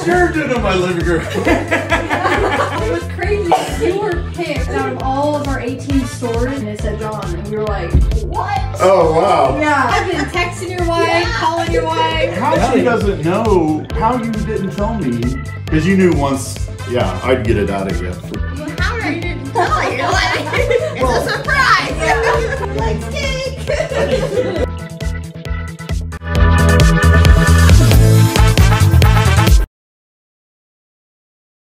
sure did in my living room. It was crazy. You were picked out of all of our 18 stores, and it said John, and we were like, what? Oh, wow. Yeah. I've been texting your wife, calling your wife. How she doesn't know, how you didn't tell me. Because you knew once, yeah, I'd get it out of you.